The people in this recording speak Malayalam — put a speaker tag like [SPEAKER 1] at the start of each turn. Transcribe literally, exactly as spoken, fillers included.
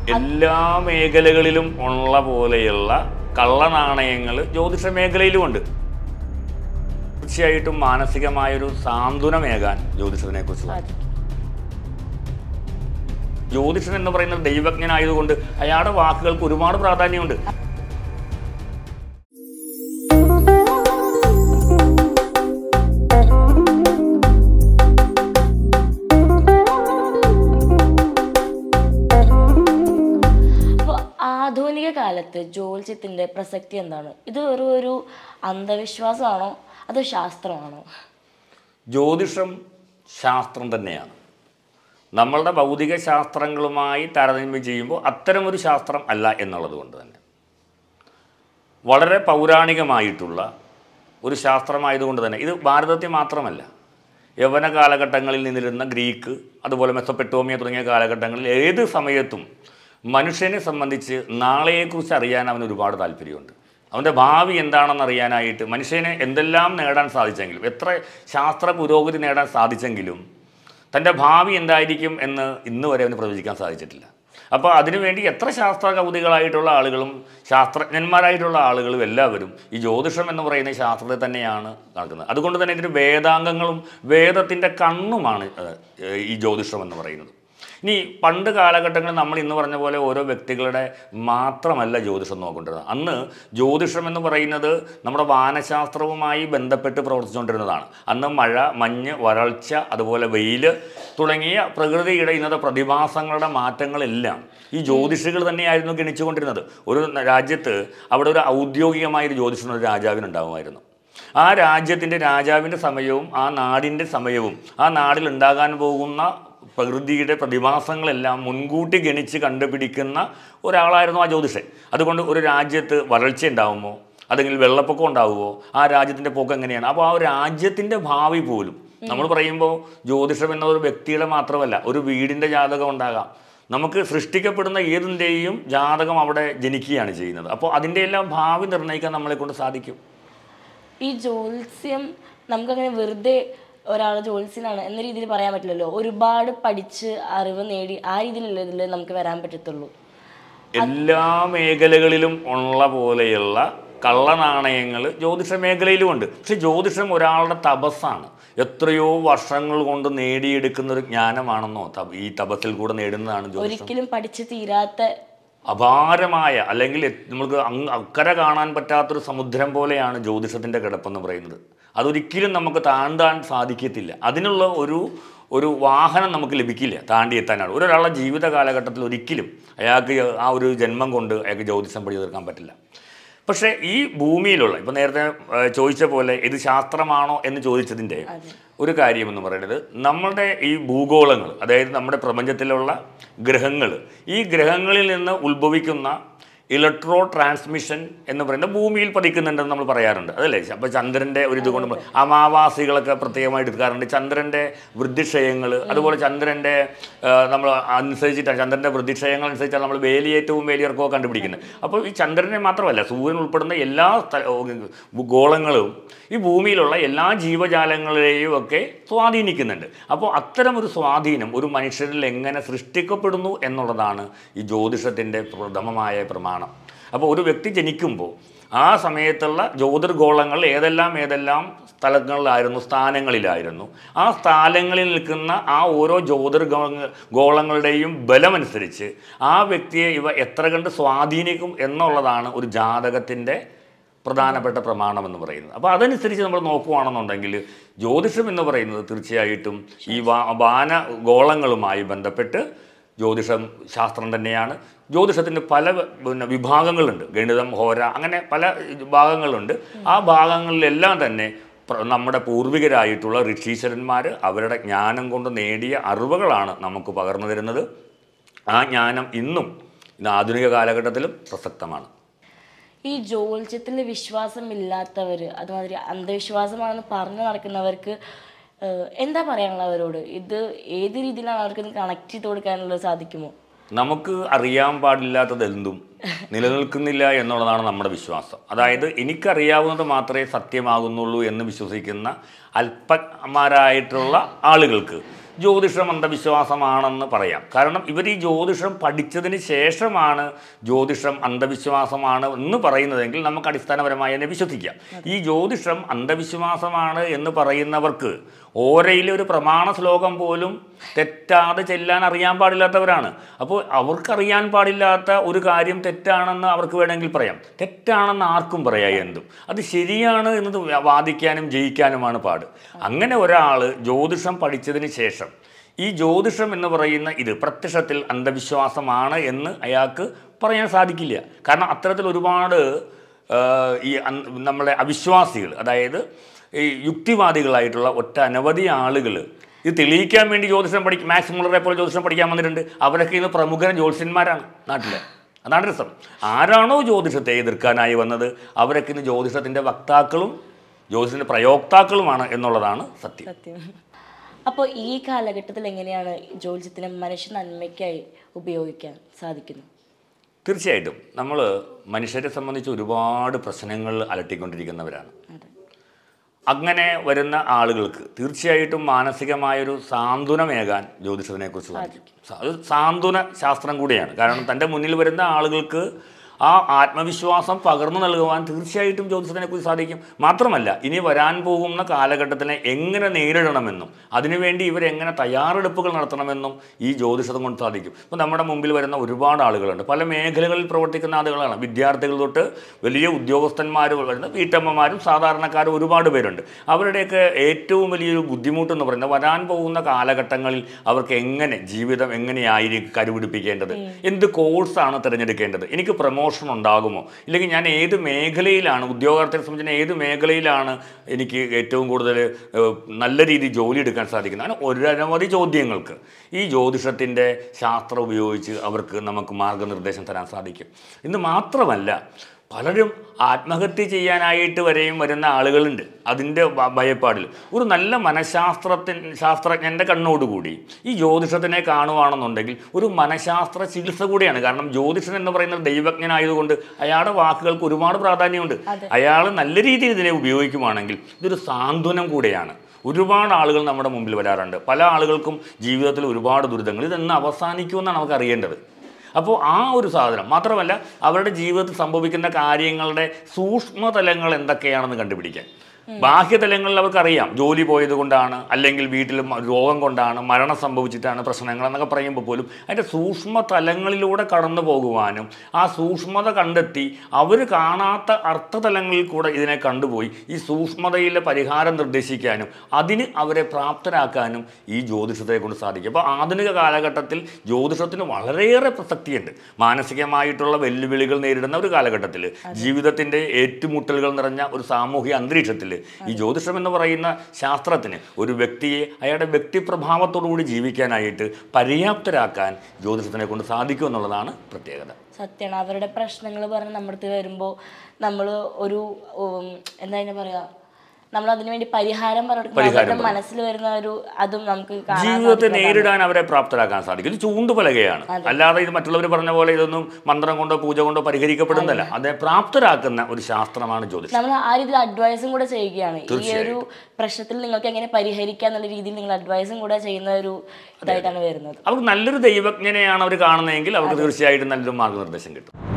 [SPEAKER 1] എല്ലാ മേഖലകളിലും ഉള്ള പോലെയുള്ള കള്ളനാണയങ്ങൾ ജ്യോതിഷ മേഖലയിലുമുണ്ട്. തീർച്ചയായിട്ടും മാനസികമായൊരു സാന്ത്വനമേകാൻ ജ്യോതിഷത്തിനെ കുറിച്ച്. ജ്യോതിഷൻ എന്ന് പറയുന്നത് ദൈവജ്ഞനായതുകൊണ്ട് അയാളുടെ വാക്കുകൾക്ക് ഒരുപാട് പ്രാധാന്യമുണ്ട്.
[SPEAKER 2] ആധുനിക കാലത്ത് ജ്യോതിഷത്തിൻ്റെ പ്രസക്തി എന്താണ്? ഇത് വെറും ഒരു അന്ധവിശ്വാസമാണോ അതോ ശാസ്ത്രമാണോ?
[SPEAKER 1] ജ്യോതിഷം ശാസ്ത്രം തന്നെയാണ്. നമ്മളുടെ ഭൗതിക ശാസ്ത്രങ്ങളുമായി താരതമ്യം ചെയ്യുമ്പോൾ അത്തരമൊരു ശാസ്ത്രം അല്ല എന്നുള്ളത് കൊണ്ട് തന്നെ വളരെ പൗരാണികമായിട്ടുള്ള ഒരു ശാസ്ത്രമായതുകൊണ്ട് തന്നെ ഇത് ഭാരതത്തിൽ മാത്രമല്ല, യവന കാലഘട്ടങ്ങളിൽ നിന്നിരുന്ന ഗ്രീക്ക്, അതുപോലെ മെസൊപ്പൊട്ടേമിയ തുടങ്ങിയ കാലഘട്ടങ്ങളിൽ ഏത് സമയത്തും മനുഷ്യനെ സംബന്ധിച്ച് നാളെയെക്കുറിച്ച് അറിയാൻ അവന് ഒരുപാട് താല്പര്യമുണ്ട്. അവൻ്റെ ഭാവി എന്താണെന്ന് അറിയാനായിട്ട് മനുഷ്യനെ എന്തെല്ലാം നേടാൻ സാധിച്ചെങ്കിലും, എത്ര ശാസ്ത്ര പുരോഗതി നേടാൻ സാധിച്ചെങ്കിലും തൻ്റെ ഭാവി എന്തായിരിക്കും എന്ന് ഇന്ന് വരെ അവന് പ്രവചിക്കാൻ സാധിച്ചിട്ടില്ല. അപ്പോൾ അതിനുവേണ്ടി എത്ര ശാസ്ത്ര കൗതികളായിട്ടുള്ള ആളുകളും ശാസ്ത്രജ്ഞന്മാരായിട്ടുള്ള ആളുകളും എല്ലാവരും ഈ ജ്യോതിഷം എന്ന് പറയുന്ന ശാസ്ത്രത്തെ തന്നെയാണ് നടക്കുന്നത്. അതുകൊണ്ട് തന്നെ ഇതിന് വേദാംഗങ്ങളും വേദത്തിൻ്റെ കണ്ണുമാണ് ഈ ജ്യോതിഷം എന്ന് പറയുന്നത്. ഇനി പണ്ട് കാലഘട്ടങ്ങളിൽ നമ്മൾ ഇന്ന് പറഞ്ഞ പോലെ ഓരോ വ്യക്തികളുടെ മാത്രമല്ല ജ്യോതിഷം നോക്കേണ്ടത്. അന്ന് ജ്യോതിഷം എന്ന് പറയുന്നത് നമ്മുടെ വാനശാസ്ത്രവുമായി ബന്ധപ്പെട്ട് പ്രവർത്തിച്ചുകൊണ്ടിരുന്നതാണ്. അന്ന് മഴ, മഞ്ഞ്, വരൾച്ച, അതുപോലെ വെയിൽ തുടങ്ങിയ പ്രകൃതിയുടെ ഇന്നത്തെ പ്രതിഭാസങ്ങളുടെ മാറ്റങ്ങളെല്ലാം ഈ ജ്യോതിഷികൾ തന്നെയായിരുന്നു ഗണിച്ചുകൊണ്ടിരുന്നത്. ഒരു രാജ്യത്ത് അവിടെ ഒരു ഔദ്യോഗികമായൊരു ജ്യോതിഷം ഒരു രാജാവിനുണ്ടാകുമായിരുന്നു. ആ രാജ്യത്തിൻ്റെ രാജാവിൻ്റെ സമയവും ആ നാടിൻ്റെ സമയവും ആ നാടിൽ ഉണ്ടാകാൻ പോകുന്ന പ്രകൃതിയുടെ പ്രതിഭാസങ്ങളെല്ലാം മുൻകൂട്ടി ഗണിച്ച് കണ്ടുപിടിക്കുന്ന ഒരാളായിരുന്നു ആ ജ്യോതിഷൻ. അതുകൊണ്ട് ഒരു രാജ്യത്ത് വരൾച്ച ഉണ്ടാകുമോ, അല്ലെങ്കിൽ വെള്ളപ്പൊക്കം ഉണ്ടാകുമോ, ആ രാജ്യത്തിൻ്റെ പോക്ക് എങ്ങനെയാണ്, അപ്പോൾ ആ ഒരു രാജ്യത്തിൻ്റെ ഭാവി പോലും നമ്മൾ പറയുമ്പോൾ ജ്യോതിഷം എന്ന ഒരു വ്യക്തിയുടെ മാത്രമല്ല, ഒരു വീടിൻ്റെ ജാതകം ഉണ്ടാകാം. നമുക്ക് സൃഷ്ടിക്കപ്പെടുന്ന ഏതിൻ്റെയും ജാതകം അവിടെ ജനിക്കുകയാണ് ചെയ്യുന്നത്. അപ്പോൾ അതിൻ്റെ എല്ലാം ഭാവി നിർണ്ണയിക്കാൻ നമ്മളെ കൊണ്ട് സാധിക്കും.
[SPEAKER 2] ഈ ജ്യോത്സ്യം നമുക്കങ്ങനെ വെറുതെ ഒരാൾ ജ്യോത്സ്യനാണ് എന്ന രീതിയിൽ പറയാൻ പറ്റില്ലല്ലോ. ഒരുപാട് പഠിച്ച് അറിവ് നേടി ആ രീതിയിലുള്ള ഇതിൽ നമുക്ക് വരാൻ പറ്റത്തുള്ളൂ.
[SPEAKER 1] എല്ലാ മേഖലകളിലും ഉള്ള പോലെയുള്ള കള്ളനാണയങ്ങൾ ജ്യോതിഷ മേഖലയിലുമുണ്ട്. പക്ഷെ ജ്യോതിഷം ഒരാളുടെ തപസ്സാണ്. എത്രയോ വർഷങ്ങൾ കൊണ്ട് നേടിയെടുക്കുന്ന ഒരു ജ്ഞാനമാണെന്നോ ഈ തപസ്സിൽ കൂടെ നേടുന്നതാണ് ജ്യോതിഷം.
[SPEAKER 2] ഒരിക്കലും പഠിച്ച് തീരാത്ത
[SPEAKER 1] അപാരമായ, അല്ലെങ്കിൽ നമുക്ക് അങ്ങ് അക്കരെ കാണാൻ പറ്റാത്തൊരു സമുദ്രം പോലെയാണ് ജ്യോതിഷത്തിൻ്റെ കിടപ്പെന്ന് പറയുന്നത്. അതൊരിക്കലും നമുക്ക് താണ്ടാൻ സാധിക്കത്തില്ല. അതിനുള്ള ഒരു ഒരു വാഹനം നമുക്ക് ലഭിക്കില്ല താണ്ടി എത്താനാണ്. ഒരാളുടെ ജീവിത കാലഘട്ടത്തിൽ ഒരിക്കലും അയാൾക്ക് ആ ഒരു ജന്മം കൊണ്ട് അയാൾക്ക് ജ്യോതിഷം പഠിച്ചു തീർക്കാൻ പറ്റില്ല. പക്ഷേ ഈ ഭൂമിയിലുള്ള, ഇപ്പം നേരത്തെ ചോദിച്ച പോലെ ഇത് ശാസ്ത്രമാണോ എന്ന് ചോദിച്ചതിൻ്റെ ഒരു കാര്യമെന്ന് പറയുന്നത്, നമ്മളുടെ ഈ ഭൂഗോളങ്ങൾ, അതായത് നമ്മുടെ പ്രപഞ്ചത്തിലുള്ള ഗ്രഹങ്ങൾ, ഈ ഗ്രഹങ്ങളിൽ നിന്ന് ഉത്ഭവിക്കുന്ന ഇലക്ട്രോ ട്രാൻസ്മിഷൻ എന്ന് പറയുന്നത് ഭൂമിയിൽ പതിക്കുന്നുണ്ടെന്ന് നമ്മൾ പറയാറുണ്ട്, അതല്ലേ? അപ്പോൾ ചന്ദ്രൻ്റെ ഒരു ഇത് കൊണ്ട് അമാവാസികളൊക്കെ പ്രത്യേകമായിട്ട് എടുക്കാറുണ്ട്. ചന്ദ്രൻ്റെ വൃദ്ധിക്ഷയങ്ങൾ, അതുപോലെ ചന്ദ്രൻ്റെ നമ്മൾ അനുസരിച്ചിട്ടാണ് ചന്ദ്രൻ്റെ വൃദ്ധിക്ഷയങ്ങൾ അനുസരിച്ചാണ് നമ്മൾ വേലിയേറ്റവും വേലിയിറക്കവും കണ്ടുപിടിക്കുന്നത്. അപ്പോൾ ഈ ചന്ദ്രനെ മാത്രമല്ല, സൂര്യൻ ഉൾപ്പെടുന്ന എല്ലാ ഗോളങ്ങളും ഈ ഭൂമിയിലുള്ള എല്ലാ ജീവജാലങ്ങളെയും ഒക്കെ സ്വാധീനിക്കുന്നുണ്ട്. അപ്പോൾ അത്തരമൊരു സ്വാധീനം ഒരു മനുഷ്യരിൽ എങ്ങനെ സൃഷ്ടിക്കപ്പെടുന്നു എന്നുള്ളതാണ് ഈ ജ്യോതിഷത്തിൻ്റെ പ്രഥമമായ പ്രമാണം. അപ്പോൾ ഒരു വ്യക്തി ജനിക്കുമ്പോൾ ആ സമയത്തുള്ള ജ്യോതിർഗോളങ്ങൾ ഏതെല്ലാം ഏതെല്ലാം സ്ഥലങ്ങളിലായിരുന്നു, സ്ഥാനങ്ങളിലായിരുന്നു, ആ സ്ഥാനങ്ങളിൽ നിൽക്കുന്ന ആ ഓരോ ജ്യോതിർഗോ ഗോളങ്ങളുടെയും ബലമനുസരിച്ച് ആ വ്യക്തിയെ ഇവ എത്ര കണ്ട് സ്വാധീനിക്കും എന്നുള്ളതാണ് ഒരു ജാതകത്തിൻ്റെ പ്രധാനപ്പെട്ട പ്രമാണം എന്ന് പറയുന്നത്. അപ്പോൾ അതനുസരിച്ച് നമ്മൾ നോക്കുകയാണെന്നുണ്ടെങ്കിൽ ജ്യോതിഷം എന്ന് പറയുന്നത് തീർച്ചയായിട്ടും ഈ വാ വാനഗോളങ്ങളുമായി ബന്ധപ്പെട്ട് ജ്യോതിഷം ശാസ്ത്രം തന്നെയാണ്. ജ്യോതിഷത്തിൻ്റെ പല പിന്നെ വിഭാഗങ്ങളുണ്ട്, ഗണിതം, ഹോര, അങ്ങനെ പല ഭാഗങ്ങളുണ്ട്. ആ ഭാഗങ്ങളിലെല്ലാം തന്നെ നമ്മുടെ പൂർവികരായിട്ടുള്ള ഋഷീശ്വരന്മാർ അവരുടെ ജ്ഞാനം കൊണ്ട് നേടിയ അറിവുകളാണ് നമുക്ക് പകർന്നു തരുന്നത്. ആ ജ്ഞാനം ഇന്നും ഇന്ന് ആധുനിക കാലഘട്ടത്തിലും പ്രസക്തമാണ്.
[SPEAKER 2] ഈ ജ്യോത്സ്യത്തിൽ വിശ്വാസമില്ലാത്തവർ, അതുമാതിരി അന്ധവിശ്വാസമാണെന്ന് പറഞ്ഞു നടക്കുന്നവർക്ക് എന്താ പറയാനുള്ള അവരോട്? ഇത് ഏത് രീതിയിലാണ് അവർക്ക് കണക്ട് ചെയ്ത് കൊടുക്കാനുള്ളത് സാധിക്കുമോ?
[SPEAKER 1] നമുക്ക് അറിയാൻ പാടില്ലാത്തത് എന്തും നിലനിൽക്കുന്നില്ല എന്നുള്ളതാണ് നമ്മുടെ വിശ്വാസം. അതായത് എനിക്കറിയാവുന്നത് മാത്രമേ സത്യമാകുന്നുള്ളൂ എന്ന് വിശ്വസിക്കുന്ന അല്പന്മാരായിട്ടുള്ള ആളുകൾക്ക് ജ്യോതിഷം അന്ധവിശ്വാസമാണെന്ന് പറയാം. കാരണം ഇവർ ഈ ജ്യോതിഷം പഠിച്ചതിന് ശേഷമാണ് ജ്യോതിഷം അന്ധവിശ്വാസമാണ് എന്ന് പറയുന്നതെങ്കിൽ നമുക്ക് അടിസ്ഥാനപരമായി തന്നെ വിശ്വസിക്കാം. ഈ ജ്യോതിഷം അന്ധവിശ്വാസമാണ് എന്ന് പറയുന്നവർക്ക് ഓരയിലെ ഒരു പ്രമാണ ശ്ലോകം പോലും തെറ്റാതെ ചെല്ലാൻ അറിയാൻ പാടില്ലാത്തവരാണ്. അപ്പോൾ അവർക്കറിയാൻ പാടില്ലാത്ത ഒരു കാര്യം തെറ്റാണെന്ന് അവർക്ക് വേണമെങ്കിൽ പറയാം. തെറ്റാണെന്ന് ആർക്കും പറയാം എന്തും. അത് ശരിയാണ് എന്നത് വാദിക്കാനും ജയിക്കാനുമാണ് പാട്. അങ്ങനെ ഒരാൾ ജ്യോതിഷം പഠിച്ചതിന് ശേഷം ഈ ജ്യോതിഷം എന്ന് പറയുന്ന ഇത് പ്രത്യക്ഷത്തിൽ അന്ധവിശ്വാസമാണ് എന്ന് അയാൾക്ക് പറയാൻ സാധിക്കില്ല. കാരണം അത്തരത്തിൽ ഒരുപാട് ഈ നമ്മളെ അവിശ്വാസികൾ, അതായത് ഈ യുക്തിവാദികളായിട്ടുള്ള ഒറ്റ അനവധി ആളുകൾ ഇത് തെളിയിക്കാൻ വേണ്ടി ജ്യോതിഷം പഠിക്കും. മാക്സ് മുള്ളറെ പോലെ ജ്യോതിഷം പഠിക്കാൻ വന്നിട്ടുണ്ട്. അവരൊക്കെ ഇന്ന് പ്രമുഖ ജ്യോതിഷന്മാരാണ് നാട്ടിലെ. അതാണ് രസം. ആരാണോ ജ്യോതിഷത്തെ എതിർക്കാനായി വന്നത് അവരൊക്കെ ഇന്ന് ജ്യോതിഷത്തിൻ്റെ വക്താക്കളും ജ്യോതിഷത്തിൻ്റെ പ്രയോക്താക്കളുമാണ് എന്നുള്ളതാണ് സത്യം.
[SPEAKER 2] സത്യം. അപ്പോൾ ഈ കാലഘട്ടത്തിൽ എങ്ങനെയാണ് ജ്യോതിഷത്തിനെ മനുഷ്യ നന്മയ്ക്കായി ഉപയോഗിക്കാൻ സാധിക്കുന്നത്?
[SPEAKER 1] തീർച്ചയായിട്ടും നമ്മൾ മനുഷ്യരെ സംബന്ധിച്ച് ഒരുപാട് പ്രശ്നങ്ങൾ അലട്ടിക്കൊണ്ടിരിക്കുന്നവരാണ്. അങ്ങനെ വരുന്ന ആളുകൾക്ക് തീർച്ചയായിട്ടും മാനസികമായൊരു സാന്ത്വനമേകാൻ ജ്യോതിഷത്തിനെക്കുറിച്ച് സാധിക്കും. അത് സാന്ത്വന ശാസ്ത്രം കൂടിയാണ്. കാരണം തൻ്റെ മുന്നിൽ വരുന്ന ആളുകൾക്ക് ആ ആത്മവിശ്വാസം പകർന്നു നൽകുവാൻ തീർച്ചയായിട്ടും ജ്യോതിഷത്തിനെക്കുറിച്ച് സാധിക്കും. മാത്രമല്ല ഇനി വരാൻ പോകുന്ന കാലഘട്ടത്തിനെ എങ്ങനെ നേരിടണമെന്നും അതിനുവേണ്ടി ഇവരെങ്ങനെ തയ്യാറെടുപ്പുകൾ നടത്തണമെന്നും ഈ ജ്യോതിഷത്തെ കൊണ്ട് സാധിക്കും. ഇപ്പോൾ നമ്മുടെ മുമ്പിൽ വരുന്ന ഒരുപാട് ആളുകളുണ്ട്. പല മേഖലകളിൽ പ്രവർത്തിക്കുന്ന ആളുകളാണ്. വിദ്യാർത്ഥികൾ തൊട്ട് വലിയ ഉദ്യോഗസ്ഥന്മാർ വരുന്ന വീട്ടമ്മമാരും സാധാരണക്കാരും ഒരുപാട് പേരുണ്ട്. അവരുടെയൊക്കെ ഏറ്റവും വലിയൊരു ബുദ്ധിമുട്ടെന്ന് പറയുന്നത് വരാൻ പോകുന്ന കാലഘട്ടങ്ങളിൽ അവർക്ക് എങ്ങനെ ജീവിതം എങ്ങനെയായിരിക്കും കരുപിടിപ്പിക്കേണ്ടത്, എന്ത് കോഴ്സാണ് തിരഞ്ഞെടുക്കേണ്ടത്, എനിക്ക് പ്രമോഷൻ ഉണ്ടാകുമോ, ഇല്ലെങ്കിൽ ഞാൻ ഏത് മേഖലയിലാണ് ഉദ്യോഗാർത്ഥിയെ സംബന്ധിച്ച് ഏത് മേഖലയിലാണ് എനിക്ക് ഏറ്റവും കൂടുതൽ നല്ല രീതിയിൽ ജോലി എടുക്കാൻ സാധിക്കുന്നത്. അങ്ങനെ ഒരനവധി ചോദ്യങ്ങൾക്ക് ഈ ജ്യോതിഷത്തിൻ്റെ ശാസ്ത്രം ഉപയോഗിച്ച് അവർക്ക് നമുക്ക് മാർഗനിർദ്ദേശം തരാൻ സാധിക്കും. ഇന്ന് മാത്രമല്ല പലരും ആത്മഹത്യ ചെയ്യാനായിട്ട് വരെയും വരുന്ന ആളുകളുണ്ട്. അതിൻ്റെ ഭയപ്പാടിൽ ഒരു നല്ല മനഃശാസ്ത്രത്തിൻ ശാസ്ത്രജ്ഞൻ്റെ കണ്ണോടുകൂടി ഈ ജ്യോതിഷത്തിനെ കാണുവാണെന്നുണ്ടെങ്കിൽ ഒരു മനഃശാസ്ത്ര ചികിത്സ കൂടിയാണ്. കാരണം ജ്യോതിഷൻ എന്ന് പറയുന്നത് ദൈവജ്ഞനായതുകൊണ്ട് അയാളുടെ വാക്കുകൾക്ക് ഒരുപാട് പ്രാധാന്യമുണ്ട്. അയാൾ നല്ല രീതിയിൽ ഇതിനെ ഉപയോഗിക്കുവാണെങ്കിൽ ഇതൊരു സാന്ത്വനം കൂടെയാണ്. ഒരുപാട് ആളുകൾ നമ്മുടെ മുമ്പിൽ വരാറുണ്ട്. പല ആളുകൾക്കും ജീവിതത്തിൽ ഒരുപാട് ദുരിതങ്ങൾ ഇതെന്ന് അവസാനിക്കുമെന്നാണ് നമുക്ക് അറിയേണ്ടത്. അപ്പോൾ ആ ഒരു സാധനം മാത്രമല്ല അവരുടെ ജീവിതത്തിൽ സംഭവിക്കുന്ന കാര്യങ്ങളുടെ സൂക്ഷ്മതലങ്ങൾ എന്തൊക്കെയാണെന്ന് കണ്ടുപിടിക്കാൻ ബാഹ്യതലങ്ങളിൽ അവർക്കറിയാം. ജോലി പോയത് കൊണ്ടാണ്, അല്ലെങ്കിൽ വീട്ടിൽ രോഗം കൊണ്ടാണ്, മരണം സംഭവിച്ചിട്ടാണ് പ്രശ്നങ്ങൾ എന്നൊക്കെ പറയുമ്പോൾ പോലും അതിൻ്റെ സൂക്ഷ്മ തലങ്ങളിലൂടെ കടന്നു പോകുവാനും ആ സൂക്ഷ്മത കണ്ടെത്തി അവർ കാണാത്ത അർത്ഥതലങ്ങളിൽ കൂടെ ഇതിനെ കണ്ടുപോയി ഈ സൂക്ഷ്മതയിലെ പരിഹാരം നിർദ്ദേശിക്കാനും അതിന് അവരെ പ്രാപ്തരാക്കാനും ഈ ജ്യോതിഷത്തെ കൊണ്ട് സാധിക്കും. അപ്പോൾ ആധുനിക കാലഘട്ടത്തിൽ ജ്യോതിഷത്തിന് വളരെയേറെ പ്രസക്തിയുണ്ട്. മാനസികമായിട്ടുള്ള വെല്ലുവിളികൾ നേരിടുന്ന ഒരു കാലഘട്ടത്തിൽ, ജീവിതത്തിൻ്റെ ഏറ്റുമുട്ടലുകൾ നിറഞ്ഞ ഒരു സാമൂഹിക അന്തരീക്ഷത്തിൽ ഈ ജ്യോതിഷം എന്ന് പറയുന്ന ശാസ്ത്രത്തിന് ഒരു വ്യക്തിയെ അയാളുടെ വ്യക്തിപ്രഭാവത്തോടുകൂടി ജീവിക്കാനായിട്ട് പര്യാപ്തരാക്കാൻ ജ്യോതിഷത്തിനെ കൊണ്ട് സാധിക്കും എന്നുള്ളതാണ് പ്രത്യേകത.
[SPEAKER 2] സത്യമാണ്. അവരുടെ പ്രശ്നങ്ങൾ പറഞ്ഞ് നമ്മുടെ അടുത്ത് വരുമ്പോൾ നമ്മൾ ഒരു എന്താ പറയുക, നമ്മൾ അതിനു വേണ്ടി പരിഹാരം പറഞ്ഞു മനസ്സിൽ വരുന്ന ഒരു അതും നമുക്ക്
[SPEAKER 1] ജീവിതത്തെ നേരിടാൻ അവരെ പ്രാപ്തരാക്കാൻ സാധിക്കും. ഇത് ചൂണ്ടുപലകയാണ്. അല്ലാതെ ഇത് മറ്റുള്ളവർ പറഞ്ഞ പോലെ ഇതൊന്നും മന്ത്രം കൊണ്ടോ പൂജ കൊണ്ടോ പരിഹരിക്കപ്പെടുന്നതല്ല. അതിനെ പ്രാപ്തരാക്കുന്ന ഒരു ശാസ്ത്രമാണ് ജ്യോതിഷം.
[SPEAKER 2] നമ്മൾ ആ രീതിയിൽ അഡ്വൈസും കൂടെ ചെയ്യുകയാണ്. ഈ ഒരു പ്രശ്നത്തിൽ നിങ്ങൾക്ക് എങ്ങനെ പരിഹരിക്കാം എന്നുള്ള രീതിയിൽ നിങ്ങൾ അഡ്വൈസും കൂടെ ചെയ്യുന്ന ഒരു ഇതായിട്ടാണ് വരുന്നത്.
[SPEAKER 1] അവർക്ക് നല്ലൊരു ദൈവജ്ഞനെയാണ് അവർ കാണുന്നതെങ്കിൽ അവർക്ക് തീർച്ചയായിട്ടും നല്ലൊരു മാർഗ്ഗനിർദ്ദേശം കിട്ടും.